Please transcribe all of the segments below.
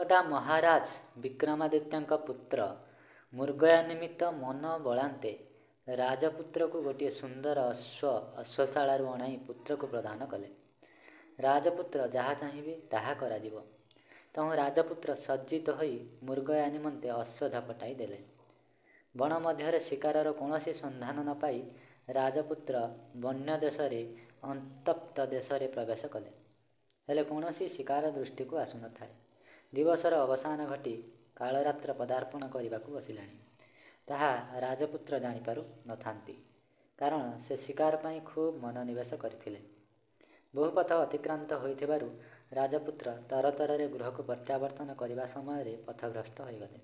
ଏକଦା ମହାରାଜ ବିକ୍ରମାଦିତ୍ୟଙ୍କ ପୁତ୍ର ମୃଗୟା ନିମିତ୍ତ ମନ ବଳାନ୍ତେ ରାଜପୁତ୍ରକୁ ଗୋଟିଏ ସୁନ୍ଦର ଅଶ୍ୱଶାଳାରୁ ଅଣାଇ ପୁତ୍ରକୁ ପ୍ରଦାନ କଲେ। ରାଜପୁତ୍ର ଯାହା ଚାହିଁବେ ତାହା କରାଯିବ। ତେଣୁ ରାଜପୁତ୍ର ସଜ୍ଜିତ ହୋଇ ମୃଗୟା ନିମନ୍ତେ ଅଶ୍ୱ ଝପଟାଇ ଦେଲେ। ବଣ ମଧ୍ୟରେ ଶିକାରର କୌଣସି ସନ୍ଧାନ ନ ପାଇ ରାଜପୁତ୍ର ବନ୍ୟ ଦେଶରେ ଅନ୍ତପ୍ତ ଦେଶରେ ପ୍ରବେଶ କଲେ। ହେଲେ କୌଣସି ଶିକାର ଦୃଷ୍ଟିକୁ ଆସୁନଥାଏ। ଦିବସର ଅବସାନ ଘଟି କାଳରାତ୍ର ପଦାର୍ପଣ କରିବାକୁ ବସିଲାଣି। ତାହା ରାଜପୁତ୍ର ଜାଣିପାରୁ ନଥାନ୍ତି, କାରଣ ସେ ଶିକାର ପାଇଁ ଖୁବ୍ ମନୋନିବେଶ କରିଥିଲେ। ବହୁପଥ ଅତିକ୍ରାନ୍ତ ହୋଇଥିବାରୁ ରାଜପୁତ୍ର ତରତରରେ ଗୃହକୁ ପ୍ରତ୍ୟାବର୍ତ୍ତନ କରିବା ସମୟରେ ପଥଭ୍ରଷ୍ଟ ହୋଇଗଲେ।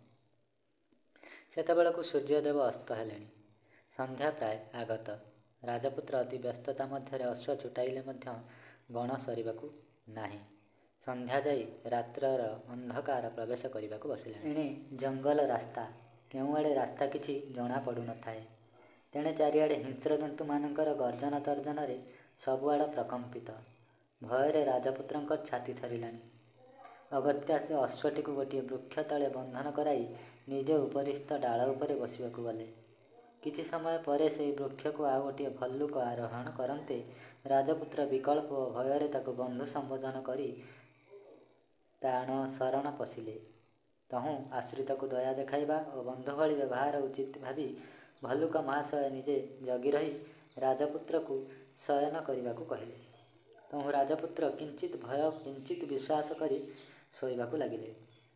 ସେତେବେଳକୁ ସୂର୍ଯ୍ୟଦେବ ଅସ୍ତ ହେଲେଣି। ସନ୍ଧ୍ୟା ପ୍ରାୟ ଆଗତ। ରାଜପୁତ୍ର ଅତି ବ୍ୟସ୍ତତା ମଧ୍ୟରେ ଅଶ୍ୱ ଛୁଟାଇଲେ ମଧ୍ୟ ବଣ ସରିବାକୁ ନାହିଁ। ସନ୍ଧ୍ୟା ଯାଇ ରାତ୍ରର ଅନ୍ଧକାର ପ୍ରବେଶ କରିବାକୁ ବସିଲାଣି। ଏଣେ ଜଙ୍ଗଲ ରାସ୍ତା, କେଉଁଆଡ଼େ ରାସ୍ତା କିଛି ଜଣା ପଡ଼ୁନଥାଏ। ତେଣେ ଚାରିଆଡ଼େ ହିଂସ୍ର ଜନ୍ତୁମାନଙ୍କର ଗର୍ଜନ ତର୍ଜନରେ ସବୁଆଡ଼ ପ୍ରକମ୍ପିତ। ଭୟରେ ରାଜପୁତ୍ରଙ୍କ ଛାତି ଥରିଲାଣି। ଅଗତ୍ୟା ସେ ଅଶ୍ୱଟିକୁ ଗୋଟିଏ ବୃକ୍ଷ ତଳେ ବନ୍ଧନ କରାଇ ନିଜେ ଉପରିସ୍ଥ ଡାଳ ଉପରେ ବସିବାକୁ ଗଲେ। କିଛି ସମୟ ପରେ ସେହି ବୃକ୍ଷକୁ ଆଉ ଗୋଟିଏ ଭଲ୍ଲୁକ ଆରୋହଣ କରନ୍ତେ ରାଜପୁତ୍ର ବିକଳ୍ପ ଓ ଭୟରେ ତାକୁ ବନ୍ଧୁ ସମ୍ବୋଧନ କରି ତାଣ ଶରଣ ପଶିଲେ। ତହୁଁ ଆଶ୍ରିତକୁ ଦୟା ଦେଖାଇବା ଓ ବନ୍ଧୁ ଭଳି ବ୍ୟବହାର ଉଚିତ ଭାବି ଭଲ୍ଲୁକ ମହାଶୟ ନିଜେ ଜଗି ରହି ରାଜପୁତ୍ରକୁ ଶୟନ କରିବାକୁ କହିଲେ। ତହୁଁ ରାଜପୁତ୍ର କିଞ୍ଚିତ୍ ଭୟ କିଞ୍ଚିତ୍ ବିଶ୍ୱାସ କରି ଶୋଇବାକୁ ଲାଗିଲେ।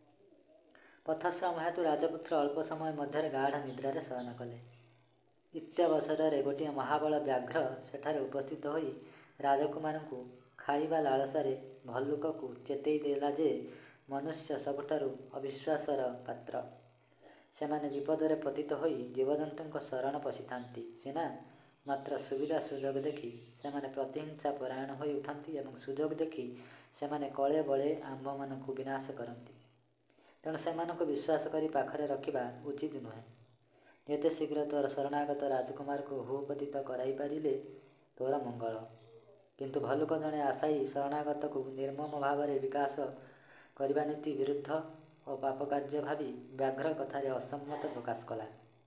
ପଥଶ୍ରମ ହେତୁ ରାଜପୁତ୍ର ଅଳ୍ପ ସମୟ ମଧ୍ୟରେ ଗାଢ଼ ନିଦ୍ରାରେ ଶୟନ କଲେ। ଇତ୍ୟବସରରେ ଗୋଟିଏ ମହାବଳ ବ୍ୟାଘ୍ର ସେଠାରେ ଉପସ୍ଥିତ ହୋଇ ରାଜକୁମାରଙ୍କୁ ଖାଇବା ଲାଳସାରେ ଭଲ୍ଲୁକକୁ ଚେତେଇ ଦେଲା ଯେ ମନୁଷ୍ୟ ସବୁଠାରୁ ଅବିଶ୍ୱାସର ପାତ୍ର। ସେମାନେ ବିପଦରେ ପତିତ ହୋଇ ଜୀବଜନ୍ତୁଙ୍କ ଶରଣ ପଶିଥାନ୍ତି ସିନା, ମାତ୍ର ସୁବିଧା ସୁଯୋଗ ଦେଖି ସେମାନେ ପ୍ରତିହିଂସା ପରାୟଣ ହୋଇ ଉଠନ୍ତି ଏବଂ ସୁଯୋଗ ଦେଖି ସେମାନେ କଳେ ବଳେ ଆମ୍ଭମାନଙ୍କୁ ବିନାଶ କରନ୍ତି। ତେଣୁ ସେମାନଙ୍କୁ ବିଶ୍ୱାସ କରି ପାଖରେ ରଖିବା ଉଚିତ ନୁହେଁ। ଯେତେ ଶୀଘ୍ର ତୋର ଶରଣାଗତ ରାଜକୁମାରକୁ ଭୂପତିତ କରାଇ ପାରିଲେ ତୋର ମଙ୍ଗଳ। କିନ୍ତୁ ଭଲ୍ଲୁକ ଜଣେ ଆଶାୟୀ ଶରଣାଗତକୁ ନିର୍ମମ ଭାବରେ ବିକାଶ କରିବା ନୀତି ବିରୁଦ୍ଧ ଓ ପାପକାର୍ଯ୍ୟ ଭାବି ବ୍ୟାଘ୍ର କଥାରେ ଅସମ୍ମତ ପ୍ରକାଶ କଲା।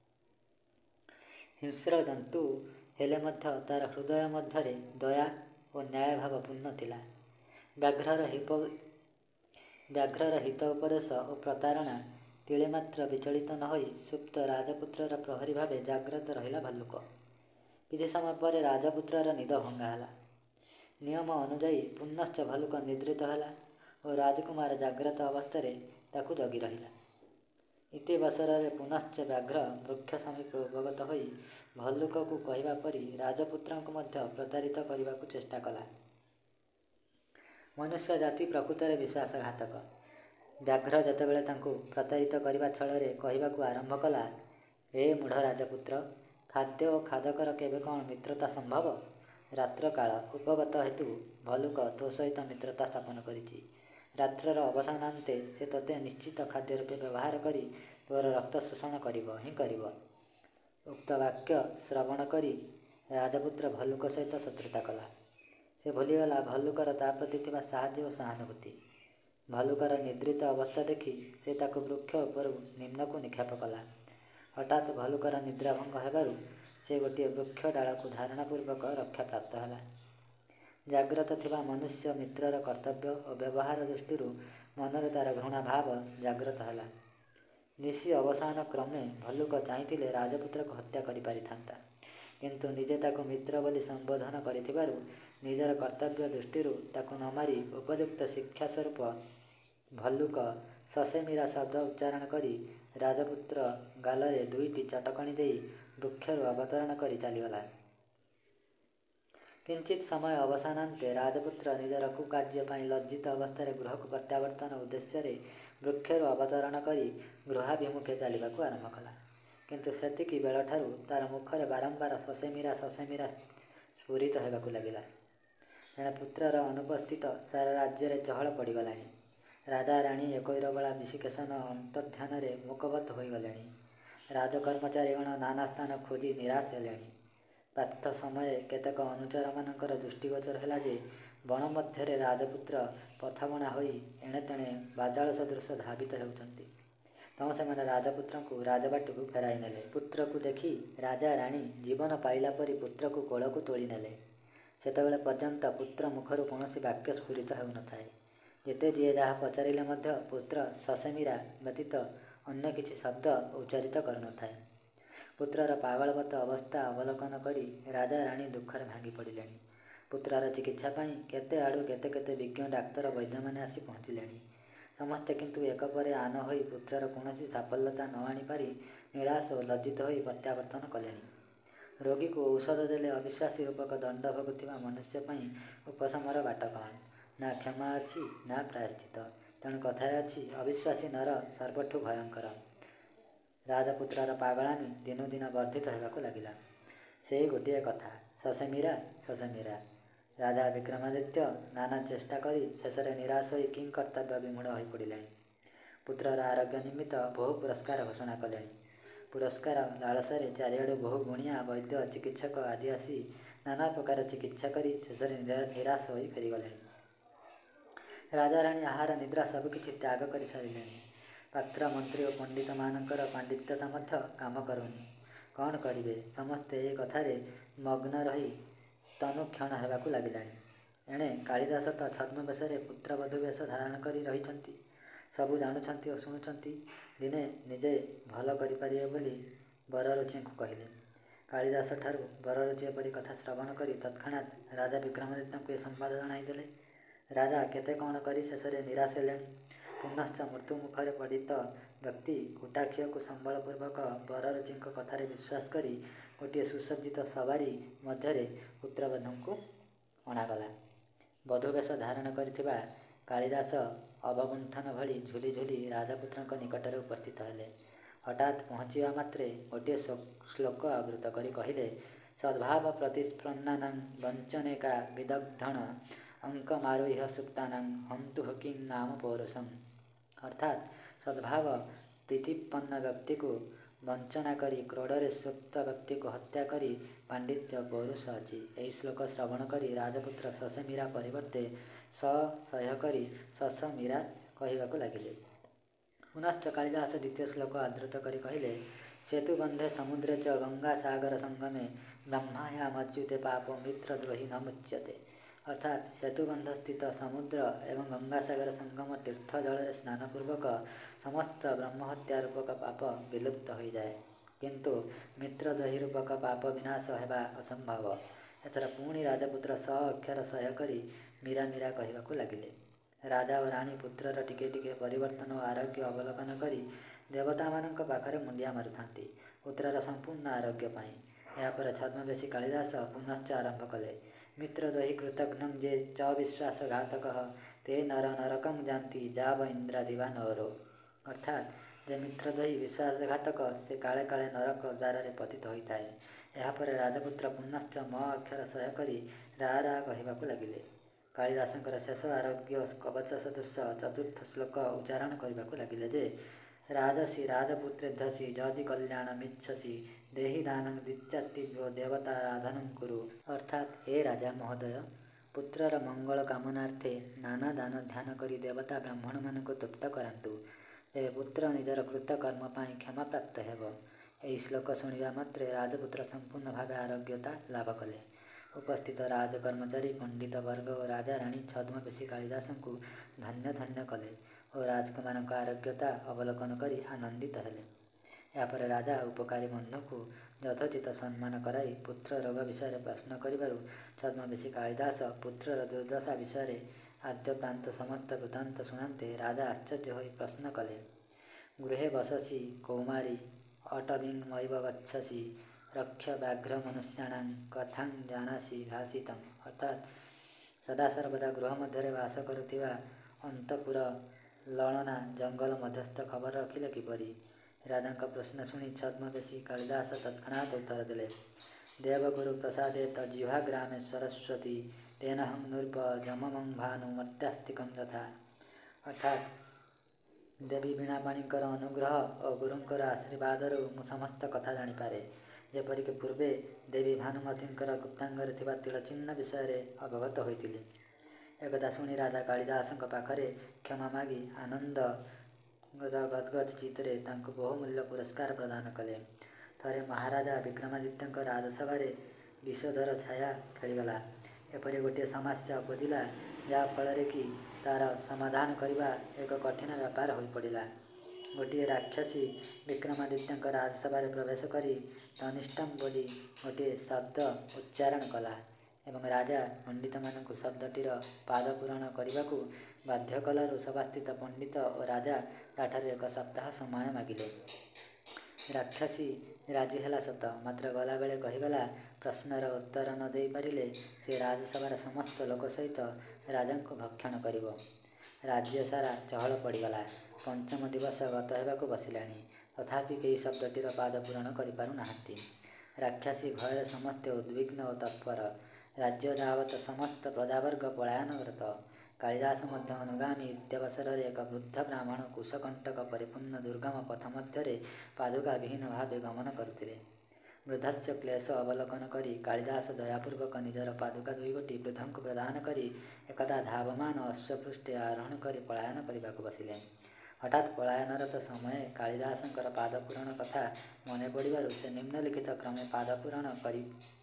ହିଂସ୍ର ଜନ୍ତୁ ହେଲେ ମଧ୍ୟ ତାର ହୃଦୟ ମଧ୍ୟରେ ଦୟା ଓ ନ୍ୟାୟଭାବ ପୂର୍ଣ୍ଣ ଥିଲା। ବ୍ୟାଘ୍ରର ହିତ ଉପଦେଶ ଓ ପ୍ରତାରଣା ତିଳେମାତ୍ର ବିଚଳିତ ନ ହୋଇ ସୁପ୍ତ ରାଜପୁତ୍ରର ପ୍ରହରୀ ଭାବେ ଜାଗ୍ରତ ରହିଲା ଭଲ୍ଲୁକ। କିଛି ସମୟ ପରେ ରାଜପୁତ୍ରର ନିଦ ଭଙ୍ଗା ହେଲା। ନିୟମ ଅନୁଯାୟୀ ପୁନଶ୍ଚ ଭଲ୍ଲୁକ ନିଦ୍ରିତ ହେଲା ଓ ରାଜକୁମାର ଜାଗ୍ରତ ଅବସ୍ଥାରେ ତାକୁ ଜଗି ରହିଲା। ଇତିବସରରେ ପୁନଶ୍ଚ ବ୍ୟାଘ୍ର ବୃକ୍ଷ ସମୀପ ଉପଗତ ହୋଇ ଭଲ୍ଲୁକକୁ କହିବା ପରି ରାଜପୁତ୍ରଙ୍କୁ ମଧ୍ୟ ପ୍ରତାରିତ କରିବାକୁ ଚେଷ୍ଟା କଲା। ମନୁଷ୍ୟ ଜାତି ପ୍ରକୃତରେ ବିଶ୍ୱାସଘାତକ। ବ୍ୟାଘ୍ର ଯେତେବେଳେ ତାଙ୍କୁ ପ୍ରତାରିତ କରିବା ଛଳରେ କହିବାକୁ ଆରମ୍ଭ କଲା, ଏ ମୂଢ଼ ରାଜପୁତ୍ର, ଖାଦ୍ୟ ଓ ଖାଦକର କେବେ କ'ଣ ମିତ୍ରତା ସମ୍ଭବ? ରାତ୍ରକାଳ ଉପଗତ ହେତୁ ଭଲ୍ଲୁକ ତୋ ସହିତ ମିତ୍ରତା ସ୍ଥାପନ କରିଛି। ରାତ୍ରର ଅବସାନାନ୍ତେ ସେ ତୋତେ ନିଶ୍ଚିତ ଖାଦ୍ୟ ରୂପେ ବ୍ୟବହାର କରି ତୋର ରକ୍ତ ଶୋଷଣ କରିବ ହିଁ କରିବ। ଉକ୍ତ ବାକ୍ୟ ଶ୍ରବଣ କରି ରାଜପୁତ୍ର ଭଲ୍ଲୁକ ସହିତ ଶତ୍ରୁତା କଲା। ସେ ଭୁଲିଗଲା ଭଲ୍ଲୁକର ତା ପ୍ରତି ଥିବା ସାହାଯ୍ୟ ଓ ସହାନୁଭୂତି। ଭଲ୍ଲୁକର ନିଦ୍ରିତ ଅବସ୍ଥା ଦେଖି ସେ ତାକୁ ବୃକ୍ଷ ଉପରୁ ନିମ୍ନକୁ ନିକ୍ଷେପ କଲା। ହଠାତ୍ ଭଲ୍ଲୁକର ନିଦ୍ରାଭଙ୍ଗ ହେବାରୁ ସେ ଗୋଟିଏ ବୃକ୍ଷ ଡାଳକୁ ଧାରଣାପୂର୍ବକ ରକ୍ଷାପ୍ରାପ୍ତ ହେଲା। ଜାଗ୍ରତ ଥିବା ମନୁଷ୍ୟ ମିତ୍ରର କର୍ତ୍ତବ୍ୟ ଓ ବ୍ୟବହାର ଦୃଷ୍ଟିରୁ ମନରେ ତାର ଘୃଣାଭାବ ଜାଗ୍ରତ ହେଲା। ନିଶି ଅବସାନ କ୍ରମେ ଭଲ୍ଲୁକ ଚାହିଁଥିଲେ ରାଜପୁତ୍ରକୁ ହତ୍ୟା କରିପାରିଥାନ୍ତା, କିନ୍ତୁ ନିଜେ ତାକୁ ମିତ୍ର ବୋଲି ସମ୍ବୋଧନ କରିଥିବାରୁ ନିଜର କର୍ତ୍ତବ୍ୟ ଦୃଷ୍ଟିରୁ ତାକୁ ନ ମାରି ଉପଯୁକ୍ତ ଶିକ୍ଷା ସ୍ୱରୂପ ଭଲ୍ଲୁକ ସସେମିରା ଶବ୍ଦ ଉଚ୍ଚାରଣ କରି ରାଜପୁତ୍ର ଗାଲରେ ଦୁଇଟି ଚଟକଣି ଦେଇ ବୃକ୍ଷରୁ ଅବତରଣ କରି ଚାଲିଗଲା। କିଞ୍ଚିତ୍ ସମୟ ଅବସାନାନ୍ତେ ରାଜପୁତ୍ର ନିଜର କୁକାର୍ଯ୍ୟ ପାଇଁ ଲଜ୍ଜିତ ଅବସ୍ଥାରେ ଗୃହକୁ ପ୍ରତ୍ୟାବର୍ତ୍ତନ ଉଦ୍ଦେଶ୍ୟରେ ବୃକ୍ଷରୁ ଅବତରଣ କରି ଗୃହାଭିମୁଖେ ଚାଲିବାକୁ ଆରମ୍ଭ କଲା। କିନ୍ତୁ ସେତିକି ବେଳଠାରୁ ତାର ମୁଖରେ ବାରମ୍ବାର ସସେମିରା ସସେମିରା ସ୍ଫୁରିତ ହେବାକୁ ଲାଗିଲା। ଏଣେ ପୁତ୍ରର ଅନୁପସ୍ଥିତ ସାରା ରାଜ୍ୟରେ ଚହଳ ପଡ଼ିଗଲାଣି। ରାଜା ରାଣୀ ଏକୋଇରବଳା ବିଶିକେଶନ ଅନ୍ତର୍ଦ୍ଧାନରେ ମୁକବତ ହୋଇଗଲେଣି। ରାଜକର୍ମଚାରୀଗଣ ନାନା ସ୍ଥାନ ଖୋଜି ନିରାଶ ହେଲେଣି। ପ୍ରାତ ସମୟରେ କେତେକ ଅନୁଚରମାନଙ୍କର ଦୃଷ୍ଟିଗୋଚର ହେଲା ଯେ ବଣ ମଧ୍ୟରେ ରାଜପୁତ୍ର ପଥବଣା ହୋଇ ଏଣେ ତେଣେ ବାଜାଳ ସଦୃଶ ଧାବିତ ହେଉଛନ୍ତି। ତେଣୁ ସେମାନେ ରାଜପୁତ୍ରଙ୍କୁ ରାଜବାଟୀକୁ ଫେରାଇ ନେଲେ। ପୁତ୍ରକୁ ଦେଖି ରାଜା ରାଣୀ ଜୀବନ ପାଇଲା ପରି ପୁତ୍ରକୁ କୋଳକୁ ତୋଳି ନେଲେ। ସେତେବେଳେ ପର୍ଯ୍ୟନ୍ତ ପୁତ୍ର ମୁଖରୁ କୌଣସି ବାକ୍ୟ ସ୍ଫୁରିତ ହେଉନଥାଏ। ଯେତେ ଯିଏ ଯାହା ପଚାରିଲେ ମଧ୍ୟ ପୁତ୍ର ସସେମିରା ବ୍ୟତୀତ ଅନ୍ୟ କିଛି ଶବ୍ଦ ଉଚ୍ଚାରିତ କରୁନଥାଏ। ପୁତ୍ରର ପାଗଳବତ ଅବସ୍ଥା ଅବଲୋକନ କରି ରାଜା ରାଣୀ ଦୁଃଖରେ ଭାଙ୍ଗି ପଡ଼ିଲେଣି। ପୁତ୍ରର ଚିକିତ୍ସା ପାଇଁ କେତେ ଆଡ଼ୁ କେତେ କେତେ ବିଜ୍ଞ ଡାକ୍ତର ବୈଦ୍ୟମାନେ ଆସି ପହଞ୍ଚିଲେଣି। ସମସ୍ତେ କିନ୍ତୁ ଏକ ପରେ ଆନ ହୋଇ ପୁତ୍ରର କୌଣସି ସାଫଲ୍ୟତା ନ ଆଣିପାରି ନିରାଶ ଓ ଲଜ୍ଜିତ ହୋଇ ପ୍ରତ୍ୟାବର୍ତ୍ତନ କଲେଣି। ରୋଗୀକୁ ଔଷଧ ଦେଲେ ଅବିଶ୍ୱାସୀ ରୂପକ ଦଣ୍ଡ ଭୋଗୁଥିବା ମନୁଷ୍ୟ ପାଇଁ ଉପଶମର ବାଟ କ'ଣ? ନା କ୍ଷମା ଅଛି ନା ପ୍ରାୟଶ୍ଚିତ। ତେଣୁ କଥାରେ ଅଛି, ଅବିଶ୍ୱାସୀ ନର ସର୍ବଠୁ ଭୟଙ୍କର। ରାଜପୁତ୍ରର ପାଗଳାମି ଦିନୁ ଦିନ ବର୍ଦ୍ଧିତ ହେବାକୁ ଲାଗିଲା। ସେଇ ଗୋଟିଏ କଥା, ସସେମିରା ସସେମିରା। ରାଜା ବିକ୍ରମାଦିତ୍ୟ ନାନା ଚେଷ୍ଟା କରି ଶେଷରେ ନିରାଶ ହୋଇ କିଂକର୍ତ୍ତବ୍ୟ ବିମୂଢ଼ ହୋଇ ପଡ଼ିଲେଣି। ପୁତ୍ରର ଆରୋଗ୍ୟ ନିମିତ୍ତ ବହୁ ପୁରସ୍କାର ଘୋଷଣା କଲେଣି। ପୁରସ୍କାର ଲାଳସାରେ ଚାରିଆଡ଼ୁ ବହୁ ଗୁଣିଆ ବୈଦ୍ୟ ଚିକିତ୍ସକ ଆଦି ଆସି ନାନା ପ୍ରକାର ଚିକିତ୍ସା କରି ଶେଷରେ ନିରାଶ ହୋଇ ଫେରିଗଲେଣି। ରାଜାରାଣୀ ଆହାର ନିଦ୍ରା ସବୁକିଛି ତ୍ୟାଗ କରି ସାରିଲେଣି। ପାତ୍ର ମନ୍ତ୍ରୀ ଓ ପଣ୍ଡିତମାନଙ୍କର ପାଣ୍ଡିତ୍ୟତା ମଧ୍ୟ କାମ କରୁନି। କ'ଣ କରିବେ? ସମସ୍ତେ ଏହି କଥାରେ ମଗ୍ନ ରହି ତନୁକ୍ଷଣ ହେବାକୁ ଲାଗିଲାଣି। ଏଣେ କାଳିଦାସ ତ ଛଦ୍ମବେଶରେ ପୁତ୍ରବଧୂ ବେଶ ଧାରଣ କରି ରହିଛନ୍ତି। ସବୁ ଜାଣୁଛନ୍ତି ଓ ଶୁଣୁଛନ୍ତି। ଦିନେ ନିଜେ ଭଲ କରିପାରିବେ ବୋଲି ବରରୁଚିଙ୍କୁ କହିଲେ। କାଳିଦାସଠାରୁ ବରରୁଚି ଏପରି କଥା ଶ୍ରବଣ କରି ତତ୍କ୍ଷଣାତ୍ ରାଜା ବିକ୍ରମାଦିତ୍ୟଙ୍କୁ ଏ ସମ୍ବାଦ ଜଣାଇଦେଲେ। ରାଜା କେତେ କ'ଣ କରି ଶେଷରେ ନିରାଶ ହେଲେଣି। ପୁନଶ୍ଚ ମୃତ୍ୟୁମୁଖରେ ପୀଡ଼ିତ ବ୍ୟକ୍ତି କୁଟାକ୍ଷୟକୁ ସମ୍ବଳପୂର୍ବକ ବରରୁଚିଙ୍କ କଥାରେ ବିଶ୍ୱାସ କରି ଗୋଟିଏ ସୁସଜ୍ଜିତ ସବାରି ମଧ୍ୟରେ ପୁତ୍ରବଧୂଙ୍କୁ ଅଣାଗଲା। ବଧୂବେଶ ଧାରଣ କରିଥିବା କାଳିଦାସ ଅବଗୁଣ୍ଠନ ଭଳି ଝୁଲି ଝୁଲି ରାଜପୁତ୍ରଙ୍କ ନିକଟରେ ଉପସ୍ଥିତ ହେଲେ। ହଠାତ୍ ପହଞ୍ଚିବା ମାତ୍ରେ ଗୋଟିଏ ଶ୍ଲୋକ ଆବୃତ୍ତ କରି କହିଲେ, ସଦ୍ଭାବ ପ୍ରତିସ୍ପନ୍ନାନାଂ ବଞ୍ଚନେକା ବିଦଗ୍ଧଣ ଅଙ୍କମାରୁହ୍ୟ ସୁପ୍ତାନାଂ ହନ୍ତୁ କିଂ ନାମ ପୌରୁଷଂ। ଅର୍ଥାତ୍ ସଦ୍ଭାବ ପ୍ରୀତିପନ୍ନ ବ୍ୟକ୍ତିକୁ ବଞ୍ଚନା କରି କ୍ରୋଡ଼ରେ ସୁପ୍ତ ବ୍ୟକ୍ତିକୁ ହତ୍ୟା କରି ପାଣ୍ଡିତ୍ୟ ପୌରୁଷ ଅଛି। ଏହି ଶ୍ଲୋକ ଶ୍ରବଣ କରି ରାଜପୁତ୍ର ସସେମିରା ପରିବର୍ତ୍ତେ ସହ୍ୟ କରି ସସମିରା କହିବାକୁ ଲାଗିଲେ। ପୁନଶ୍ଚ କାଳିଦାସ ଦ୍ୱିତୀୟ ଶ୍ଲୋକ ଆଦୃତ କରି କହିଲେ, ସେତୁବନ୍ଧେ ସମୁଦ୍ରେ ଚ ଗଙ୍ଗା ସାଗର ସଙ୍ଗମେ ବ୍ରହ୍ମାୟାମଚ୍ୟୁତେ ପାପ ମିତ୍ରଦ୍ରୋହୀ ନ ମୁଚ୍ୟତେ। ଅର୍ଥାତ୍ ସେତୁବନ୍ଧସ୍ଥିତ ସମୁଦ୍ର ଏବଂ ଗଙ୍ଗାସାଗର ସଙ୍ଗମ ତୀର୍ଥ ଜଳରେ ସ୍ନାନପୂର୍ବକ ସମସ୍ତ ବ୍ରହ୍ମହତ୍ୟା ରୂପକ ପାପ ବିଲୁପ୍ତ ହୋଇଯାଏ। କିନ୍ତୁ ମିତ୍ରଦ୍ରୋହୀ ରୂପକ ପାପ ବିନାଶ ହେବା ଅସମ୍ଭବ। ଏଥର ପୁଣି ରାଜପୁତ୍ର ଅକ୍ଷର ସହ୍ୟ କରି ମୀରା ମୀରା କହିବାକୁ ଲାଗିଲେ। ରାଜା ଓ ରାଣୀ ପୁତ୍ରର ଟିକେ ଟିକେ ପରିବର୍ତ୍ତନ ଓ ଆରୋଗ୍ୟ ଅବଲୋକନ କରି ଦେବତାମାନଙ୍କ ପାଖରେ ମୁଣ୍ଡିଆ ମାରୁଥାନ୍ତି ପୁତ୍ରର ସମ୍ପୂର୍ଣ୍ଣ ଆରୋଗ୍ୟ ପାଇଁ। ଏହାପରେ ଛଦ୍ମବେଶୀ କାଳିଦାସ ପୁନଶ୍ଚ ଆରମ୍ଭ କଲେ, ମିତ୍ରଦ୍ରୋହୀ କୃତଘ୍ନଂ ଯେ ଚ ବିଶ୍ୱାସଘାତକଃ તે ନର ନରକଂ ଯାନ୍ତି ଯାବ ଇନ୍ଦ୍ରାଦିବା ନରୋ। ଅର୍ଥାତ୍ ଯେ ମିତ୍ରଦ୍ରୋହୀ ବିଶ୍ୱାସଘାତକ ସେ କାଳେ କାଳେ ନରକ ଦ୍ୱାରରେ ପତିତ ହୋଇଥାଏ। ଏହାପରେ ରାଜପୁତ୍ର ପୁନଶ୍ଚ ମ ଅକ୍ଷର ସହ୍ୟ କରି ରା ରା କହିବାକୁ ଲାଗିଲେ। କାଳିଦାସଙ୍କର ଶେଷ ଆରୋଗ୍ୟ କବଚ ସଦୃଶ ଚତୁର୍ଥ ଶ୍ଲୋକ ଉଚ୍ଚାରଣ କରିବାକୁ ଲାଗିଲେ ଯେ, ରାଜସି ରାଜପୁତ୍ରେଧ୍ୟସି ଯଦି କଲ୍ୟାଣମିଚ୍ଛସି ଦେହି ଦାନଂ ଦିତ୍ୟାତିଭ୍ୟୋ ଦେବତାରାଧନଂ କୁରୁ। ଅର୍ଥାତ୍ ହେ ରାଜା ମହୋଦୟ, ପୁତ୍ରର ମଙ୍ଗଳ କାମନାର୍ଥେ ନାନା ଦାନ ଧ୍ୟାନ କରି ଦେବତା ବ୍ରାହ୍ମଣମାନଙ୍କୁ ତୃପ୍ତ କରାନ୍ତୁ। ତେବେ ପୁତ୍ର ନିଜର କୃତ କର୍ମ ପାଇଁ କ୍ଷମାପ୍ରାପ୍ତ ହେବ। ଏହି ଶ୍ଲୋକ ଶୁଣିବା ମାତ୍ରେ ରାଜପୁତ୍ର ସମ୍ପୂର୍ଣ୍ଣ ଭାବେ ଆରୋଗ୍ୟତା ଲାଭ କଲେ। ଉପସ୍ଥିତ ରାଜକର୍ମଚାରୀ ପଣ୍ଡିତବର୍ଗ ଓ ରାଜା ରାଣୀ ଛଦ୍ମବେଶୀ କାଳିଦାସଙ୍କୁ ଧନ୍ୟ ଧନ୍ୟ କଲେ ଓ ରାଜକୁମାରଙ୍କ ଆରୋଗ୍ୟତା ଅବଲୋକନ କରି ଆନନ୍ଦିତ ହେଲେ। ଏହାପରେ ରାଜା ଉପକାରୀ ବନ୍ଧୁଙ୍କୁ ଯଥୋଚିତ ସମ୍ମାନ କରାଇ ପୁତ୍ର ରୋଗ ବିଷୟରେ ପ୍ରଶ୍ନ କରିବାରୁ ଛଦ୍ମବେଶୀ କାଳିଦାସ ପୁତ୍ରର ଦୁର୍ଦ୍ଦଶା ବିଷୟରେ ଆଦ୍ୟପ୍ରାନ୍ତ ସମସ୍ତ ବୃତ୍ତାନ୍ତ ଶୁଣାନ୍ତେ ରାଜା ଆଶ୍ଚର୍ଯ୍ୟ ହୋଇ ପ୍ରଶ୍ନ କଲେ, ଗୃହେ ବସସି କୌମାରୀ ଅଟବିଂମୈବ ଗଚ୍ଛସି ରକ୍ଷ ବ୍ୟାଘ୍ର ମନୁଷ୍ୟାଣାଂ କଥାଂ ଜାନାସି ଭାସିତଂ। ଅର୍ଥାତ୍ ସଦାସର୍ବଦା ଗୃହ ମଧ୍ୟରେ ବାସ କରୁଥିବା ଅନ୍ତଃପୁର ଲଳନା ଜଙ୍ଗଲ ମଧ୍ୟସ୍ଥ ଖବର ରଖିଲେ କିପରି? ରାଜାଙ୍କ ପ୍ରଶ୍ନ ଶୁଣି ଛଦ୍ମବେଶୀ କାଳିଦାସ ତତ୍କ୍ଷଣାତ୍ ଉତ୍ତର ଦେଲେ, ଦେବଗୁରୁ ପ୍ରସାଦେତ ଜିହ୍ୱାଗ୍ରାମେ ସରସ୍ୱତୀ ତେନହଂ ନୃପ ଯମମଂ ଭାନୁ ମର୍ତ୍ୟାସ୍ତିକଂ ଯଥା। ଅର୍ଥାତ୍ ଦେବୀ ବୀଣାପାଣିଙ୍କର ଅନୁଗ୍ରହ ଓ ଗୁରୁଙ୍କର ଆଶୀର୍ବାଦରୁ ମୁଁ ସମସ୍ତ କଥା ଜାଣିପାରେ। ଯେପରିକି ପୂର୍ବେ ଦେବୀ ଭାନୁମତୀଙ୍କର ଗୁପ୍ତାଙ୍ଗରେ ଥିବା ତିଳଚିହ୍ନ ବିଷୟରେ ଅବଗତ ହୋଇଥିଲି। ଏକଥା ଶୁଣି ରାଜା କାଳିଦାସଙ୍କ ପାଖରେ କ୍ଷମା ମାଗି ଆନନ୍ଦ ଗଦଗଦ ଚିତ୍ତରେ ତାଙ୍କୁ ବହୁମୂଲ୍ୟ ପୁରସ୍କାର ପ୍ରଦାନ କଲେ। ଥରେ ମହାରାଜା ବିକ୍ରମାଦିତ୍ୟଙ୍କ ରାଜସଭାରେ ବିଷୋଦର ଛାୟା ଖେଳିଗଲା। ଏପରି ଗୋଟିଏ ସମସ୍ୟା ଉପୁଜିଲା, ଯାହା ଫଳରେ କି ତାର ସମାଧାନ କରିବା ଏକ କଠିନ ବ୍ୟାପାର ହୋଇପଡ଼ିଲା। ଗୋଟିଏ ରାକ୍ଷସୀ ବିକ୍ରମାଦିତ୍ୟଙ୍କ ରାଜସଭାରେ ପ୍ରବେଶ କରି ଧନିଷ୍ଠମ୍ ବୋଲି ଗୋଟିଏ ଶବ୍ଦ ଉଚ୍ଚାରଣ କଲା ଏବଂ ରାଜା ପଣ୍ଡିତମାନଙ୍କୁ ଶବ୍ଦଟିର ପାଦପୂରଣ କରିବାକୁ ବାଧ୍ୟ କଲାରୁ ସଭାସ୍ଥିତ ପଣ୍ଡିତ ଓ ରାଜା ତାଠାରୁ 1 ସପ୍ତାହ ସମୟ ମାଗିଲେ। ରାକ୍ଷସୀ ରାଜି ହେଲା ସତ, ମାତ୍ର ଗଲାବେଳେ କହିଗଲା, ପ୍ରଶ୍ନର ଉତ୍ତର ନ ଦେଇ ପାରିଲେ ସେ ରାଜସଭାର ସମସ୍ତ ଲୋକ ସହିତ ରାଜାଙ୍କୁ ଭକ୍ଷଣ କରିବ। ରାଜ୍ୟ ସାରା ଚହଳ ପଡ଼ିଗଲା। ପଞ୍ଚମ ଦିବସ ଗତ ହେବାକୁ ବସିଲାଣି, ତଥାପି କେହି ଶବ୍ଦଟିର ପାଦପୂରଣ କରିପାରୁ ନାହାନ୍ତି। ରାକ୍ଷସୀ ଭୟରେ ସମସ୍ତେ ଉଦ୍ବିଗ୍ନ ଓ ତତ୍ପର। ରାଜ୍ୟ ଯାବତ ସମସ୍ତ ପ୍ରଜାବର୍ଗ ପଳାୟନରତ। କାଳିଦାସ ମଧ୍ୟ ଅନୁଗାମୀ ଇତ୍ୟବସରରେ ଏକ ବୃଦ୍ଧ ବ୍ରାହ୍ମଣ କୁଶକଣ୍ଟକ ପରିପୂର୍ଣ୍ଣ ଦୁର୍ଗମ ପଥ ମଧ୍ୟରେ ପାଦୁକାବିହୀନ ଭାବେ ଗମନ କରୁଥିଲେ। ବୃଦ୍ଧସ୍ୟ କ୍ଲେଶ ଅବଲୋକନ କରି କାଳିଦାସ ଦୟାପୂର୍ବକ ନିଜର ପାଦୁକା 2 ଗୋଟି ବୃଦ୍ଧଙ୍କୁ ପ୍ରଦାନ କରି ଏକଦା ଧାବମାନ ଅଶ୍ୱପୃଷ୍ଠେ ଆରୋହଣ କରି ପଳାୟନ କରିବାକୁ ବସିଲେ। ହଠାତ୍ ପଳାୟନରତ ସମୟେ କାଳିଦାସଙ୍କର ପାଦପୂରଣ କଥା ମନେ ପଡ଼ିବାରୁ ସେ ନିମ୍ନଲିଖିତ କ୍ରମେ ପାଦପୂରଣ କରି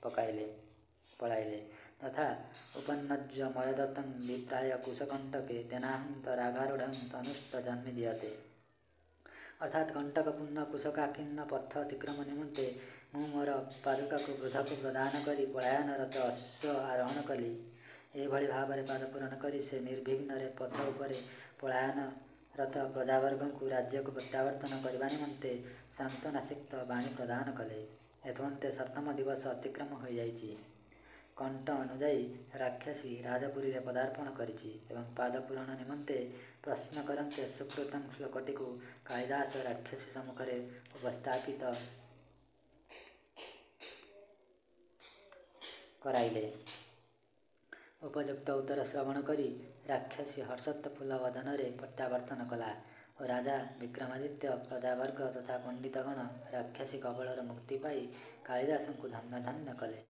ପଳାଇଲେ। ତଥା ଉପନ୍ନଜ୍ୟ ମୟଦତ୍ତଂ ବିପ୍ରାୟ କୁଶକଣ୍ଟକେ ତେନାହନ୍ତ ରାଗାରୂଢ଼ଂ ତନୁଷ୍ଟ ଜନ୍ମି ଦୀୟତେ। ଅର୍ଥାତ୍ କଣ୍ଟକପୂର୍ଣ୍ଣ କୁଶକାକୀର୍ଣ୍ଣ ପଥ ଅତିକ୍ରମ ନିମନ୍ତେ ମୁଁ ମୋର ପାଦୁକାକୁ ବୃଦ୍ଧକୁ ପ୍ରଦାନ କରି ପଳାୟନରତ ଅଶ୍ୱ ଆରୋହଣ କଲି। ଏହିଭଳି ଭାବରେ ପାଦପୂରଣ କରି ସେ ନିର୍ବିଘ୍ନରେ ପଥ ଉପରେ ପଳାୟନରତ ପ୍ରଜାବର୍ଗଙ୍କୁ ରାଜ୍ୟକୁ ପ୍ରତ୍ୟାବର୍ତ୍ତନ କରିବା ନିମନ୍ତେ ସାନ୍ତ୍ୱନାସିକ୍ତ ବାଣୀ ପ୍ରଦାନ କଲେ। ଏଥମଧ୍ୟରେ 7ମ ଦିବସ ଅତିକ୍ରମ ହୋଇଯାଇଛି। କଣ୍ଟ ଅନୁଯାୟୀ ରାକ୍ଷସୀ ରାଜପୁରୀରେ ପଦାର୍ପଣ କରିଛି ଏବଂ ପାଦପୂରଣ ନିମନ୍ତେ ପ୍ରଶ୍ନ କରନ୍ତେ ସୁକୃତଂ ଶ୍ଲୋକଟିକୁ କାଳିଦାସ ରାକ୍ଷସୀ ସମ୍ମୁଖରେ ଉପସ୍ଥାପିତ କରାଇଲେ। ଉପଯୁକ୍ତ ଉତ୍ତର ଶ୍ରବଣ କରି ରାକ୍ଷସୀ ହର୍ଷୋତ୍ଫୁଲ୍ଲ ବଦନରେ ପ୍ରତ୍ୟାବର୍ତ୍ତନ କଲା ଓ ରାଜା ବିକ୍ରମାଦିତ୍ୟ, ପ୍ରଜାବର୍ଗ ତଥା ପଣ୍ଡିତଗଣ ରାକ୍ଷସୀ କବଳରୁ ମୁକ୍ତି ପାଇ କାଳିଦାସଙ୍କୁ ଧନ୍ୟ ଧନ୍ୟ କଲେ।